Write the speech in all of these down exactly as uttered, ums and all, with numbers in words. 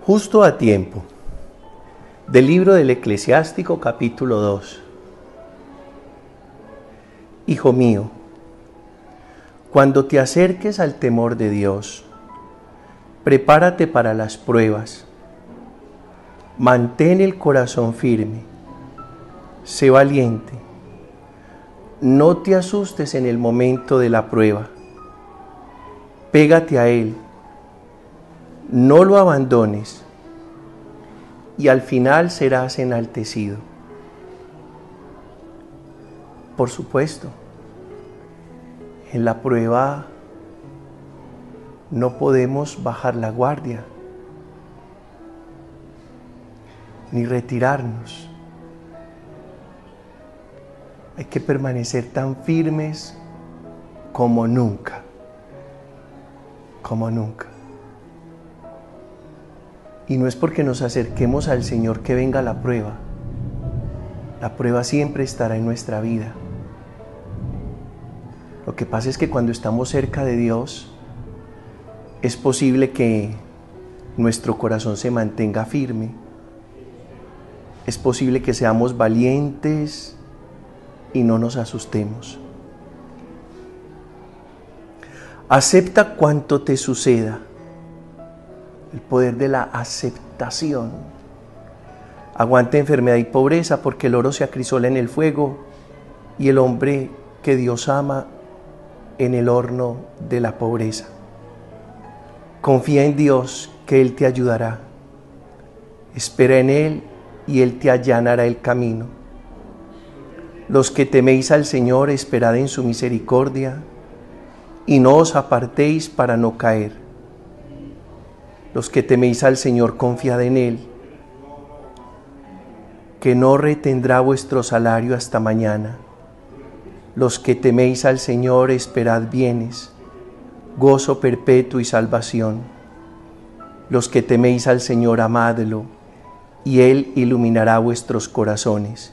Justo a tiempo. Del libro del Eclesiástico, capítulo dos. Hijo mío, cuando te acerques al temor de Dios, prepárate para las pruebas. Mantén el corazón firme. Sé valiente. No te asustes en el momento de la prueba. Pégate a Él. No lo abandones. Y al final serás enaltecido. Por supuesto, en la prueba no podemos bajar la guardia, ni retirarnos. Hay que permanecer tan firmes como nunca, como nunca. Y no es porque nos acerquemos al Señor que venga la prueba. La prueba siempre estará en nuestra vida. Lo que pasa es que cuando estamos cerca de Dios, es posible que nuestro corazón se mantenga firme. Es posible que seamos valientes y no nos asustemos. Acepta cuanto te suceda. El poder de la aceptación. Aguanta enfermedad y pobreza, porque el oro se acrisola en el fuego y el hombre que Dios ama en el horno de la pobreza. Confía en Dios, que Él te ayudará. Espera en Él y Él te allanará el camino. Los que teméis al Señor, esperad en su misericordia y no os apartéis para no caer. Los que teméis al Señor, confiad en Él, que no retendrá vuestro salario hasta mañana. Los que teméis al Señor, esperad bienes, gozo perpetuo y salvación. Los que teméis al Señor, amadlo, y Él iluminará vuestros corazones.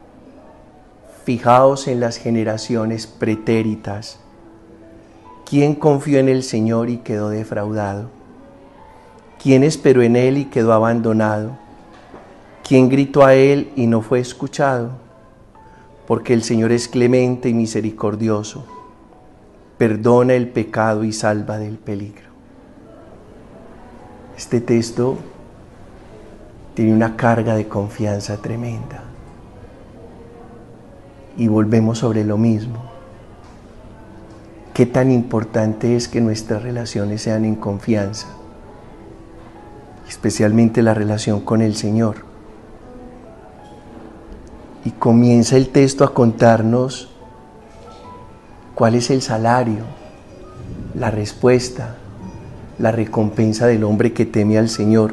Fijaos en las generaciones pretéritas. ¿Quién confió en el Señor y quedó defraudado? ¿Quién esperó en Él y quedó abandonado? ¿Quién gritó a Él y no fue escuchado? Porque el Señor es clemente y misericordioso, perdona el pecado y salva del peligro. Este texto tiene una carga de confianza tremenda. Y volvemos sobre lo mismo. ¿Qué tan importante es que nuestras relaciones sean en confianza? Especialmente la relación con el Señor. Y comienza el texto a contarnos cuál es el salario, la respuesta, la recompensa del hombre que teme al Señor.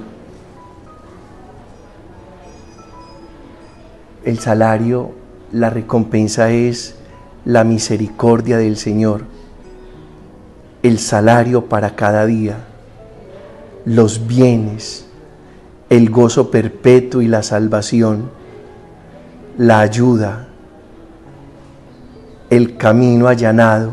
El salario, la recompensa es la misericordia del Señor, el salario para cada día, los bienes, el gozo perpetuo y la salvación, la ayuda, el camino allanado.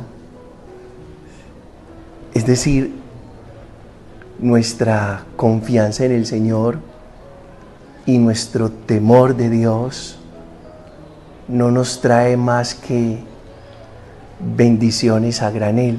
Es decir, nuestra confianza en el Señor y nuestro temor de Dios no nos trae más que bendiciones a granel.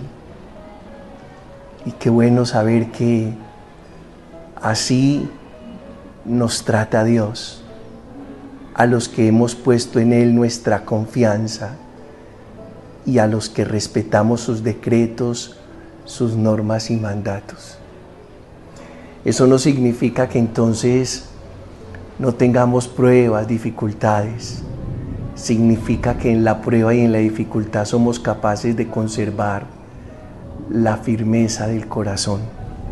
Y qué bueno saber que así nos trata Dios, a los que hemos puesto en Él nuestra confianza y a los que respetamos sus decretos, sus normas y mandatos. Eso no significa que entonces no tengamos pruebas, dificultades. Significa que en la prueba y en la dificultad somos capaces de conservar la firmeza del corazón.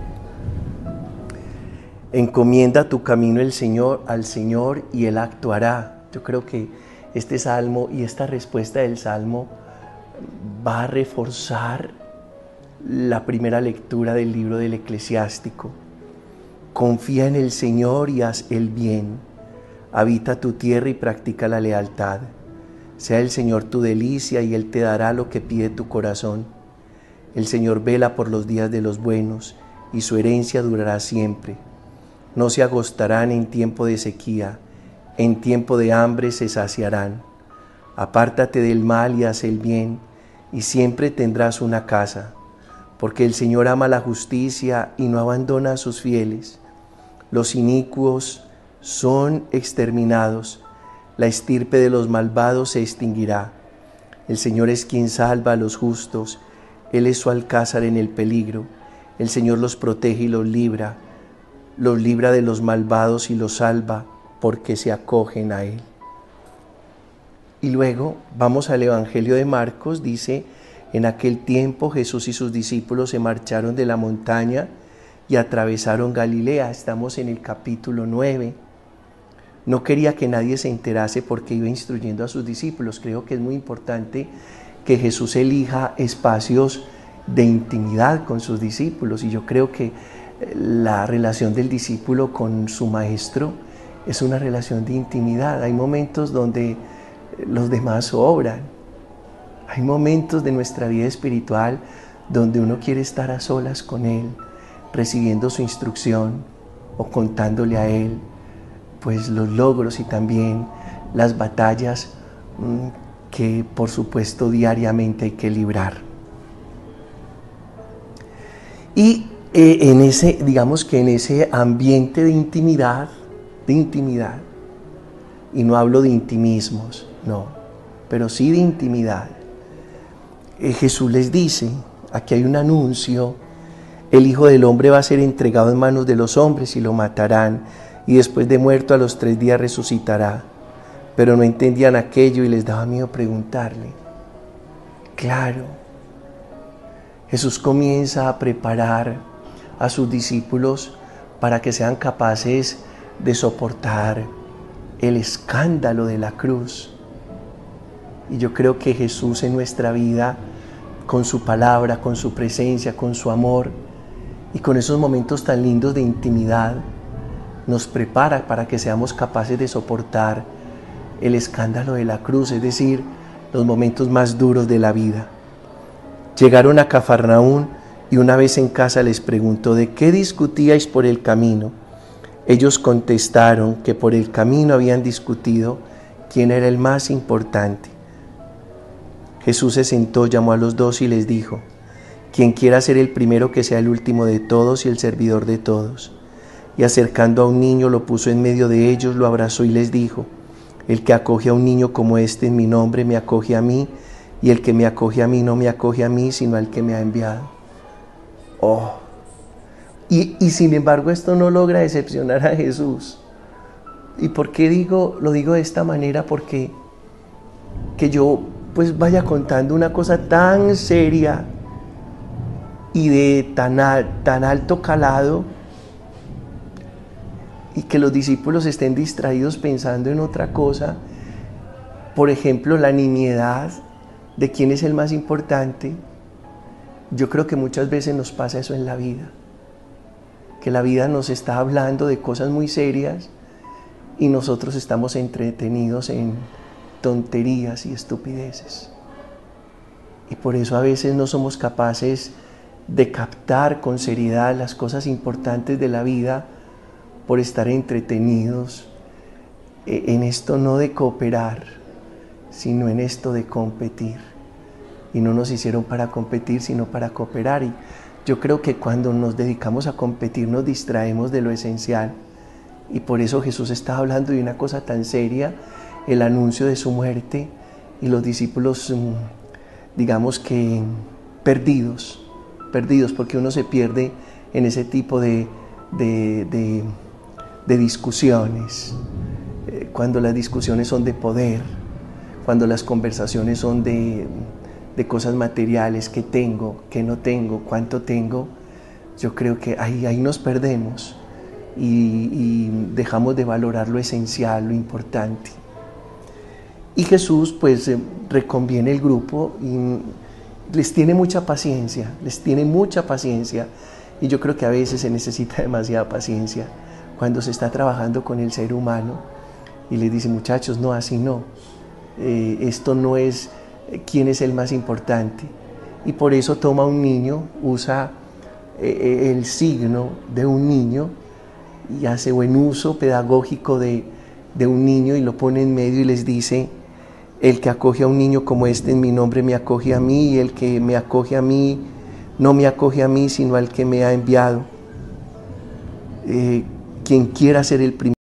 Encomienda tu camino el Señor, al Señor y Él actuará. Yo creo que este salmo y esta respuesta del salmo va a reforzar la primera lectura del libro del Eclesiástico. Confía en el Señor y haz el bien. Habita tu tierra y practica la lealtad. Sea el Señor tu delicia y Él te dará lo que pide tu corazón. El Señor vela por los días de los buenos y su herencia durará siempre. no se agostarán en tiempo de sequía, en tiempo de hambre se saciarán. Apártate del mal y haz el bien, y siempre tendrás una casa, porque el Señor ama la justicia y no abandona a sus fieles. Los inicuos son exterminados, la estirpe de los malvados se extinguirá. El Señor es quien salva a los justos, Él es su alcázar en el peligro. El Señor los protege y los libra, los libra de los malvados y los salva, porque se acogen a Él. Y luego vamos al Evangelio de Marcos, dice: en aquel tiempo Jesús y sus discípulos se marcharon de la montaña y atravesaron Galilea. Estamos en el capítulo nueve. No quería que nadie se enterase porque iba instruyendo a sus discípulos. Creo que es muy importante que Jesús elija espacios de intimidad con sus discípulos, y yo creo que la relación del discípulo con su maestro es una relación de intimidad. Hay momentos donde los demás obran. Hay momentos de nuestra vida espiritual donde uno quiere estar a solas con Él, recibiendo su instrucción o contándole a Él pues los logros y también las batallas mmm, que por supuesto diariamente hay que librar. Y eh, en ese, digamos que en ese ambiente de intimidad, de intimidad, y no hablo de intimismos, no, pero sí de intimidad, eh, Jesús les dice, aquí hay un anuncio: el Hijo del Hombre va a ser entregado en manos de los hombres y lo matarán, y después de muerto a los tres días resucitará. Pero no entendían aquello y les daba miedo preguntarle. Claro, Jesús comienza a preparar a sus discípulos para que sean capaces de soportar el escándalo de la cruz. Y yo creo que Jesús en nuestra vida, con su palabra, con su presencia, con su amor y con esos momentos tan lindos de intimidad, nos prepara para que seamos capaces de soportar el escándalo de la cruz, es decir, los momentos más duros de la vida. Llegaron a Cafarnaún y una vez en casa les preguntó: ¿de qué discutíais por el camino? Ellos contestaron que por el camino habían discutido quién era el más importante. Jesús se sentó, llamó a los dos y les dijo: quien quiera ser el primero, que sea el último de todos y el servidor de todos. Y acercando a un niño lo puso en medio de ellos, lo abrazó y les dijo: el que acoge a un niño como este en mi nombre me acoge a mí, y el que me acoge a mí no me acoge a mí, sino al que me ha enviado. Oh, y, y sin embargo esto no logra decepcionar a Jesús. ¿Y por qué digo, lo digo de esta manera? Porque que yo pues vaya contando una cosa tan seria y de tan, al, tan alto calado, y que los discípulos estén distraídos pensando en otra cosa, por ejemplo, la nimiedad de quién es el más importante. Yo creo que muchas veces nos pasa eso en la vida, que la vida nos está hablando de cosas muy serias y nosotros estamos entretenidos en tonterías y estupideces. Y por eso a veces no somos capaces de captar con seriedad las cosas importantes de la vida, por estar entretenidos en esto no de cooperar, sino en esto de competir. Y no nos hicieron para competir, sino para cooperar. Y yo creo que cuando nos dedicamos a competir nos distraemos de lo esencial. Y por eso Jesús estaba hablando de una cosa tan seria, el anuncio de su muerte, y los discípulos, digamos que perdidos, perdidos, porque uno se pierde en ese tipo de, de, de de discusiones, eh, cuando las discusiones son de poder, cuando las conversaciones son de, de cosas materiales, qué tengo, qué no tengo, cuánto tengo, yo creo que ahí, ahí nos perdemos y, y dejamos de valorar lo esencial, lo importante. Y Jesús pues eh, reconviene el grupo y les tiene mucha paciencia, les tiene mucha paciencia, y yo creo que a veces se necesita demasiada paciencia cuando se está trabajando con el ser humano, y les dice: muchachos, no, así no, eh, esto no es eh, quién es el más importante. Y por eso toma un niño, usa eh, el signo de un niño, y hace buen uso pedagógico de, de un niño y lo pone en medio y les dice: el que acoge a un niño como este en mi nombre me acoge a mí, y el que me acoge a mí no me acoge a mí sino al que me ha enviado. Eh, quien quiera ser el primero.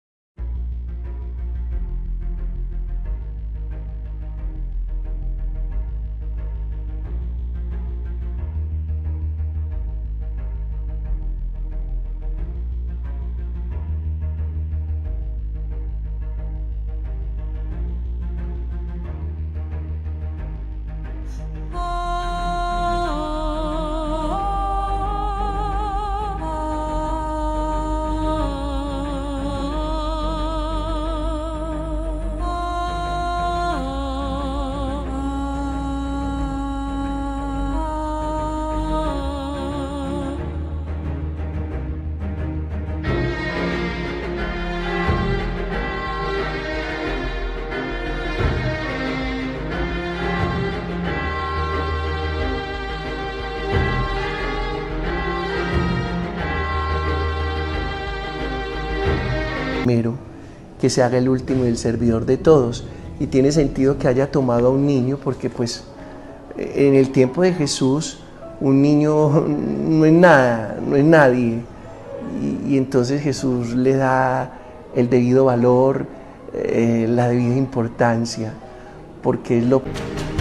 Primero, que se haga el último y el servidor de todos. Y tiene sentido que haya tomado a un niño, porque pues en el tiempo de Jesús un niño no es nada, no es nadie. Y, y entonces Jesús le da el debido valor, eh, la debida importancia, porque es lo...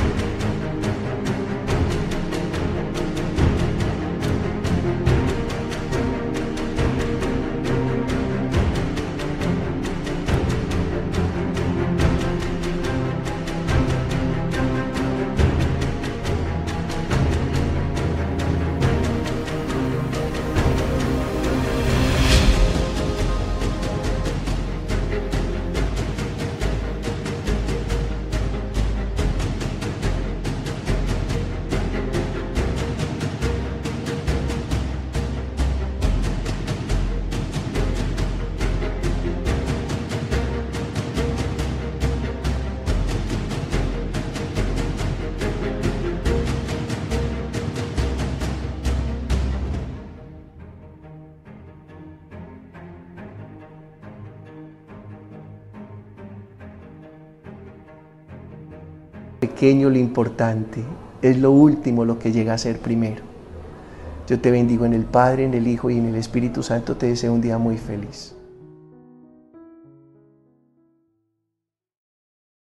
Pequeño lo importante, es lo último lo que llega a ser primero. Yo te bendigo en el Padre, en el Hijo y en el Espíritu Santo. Te deseo un día muy feliz.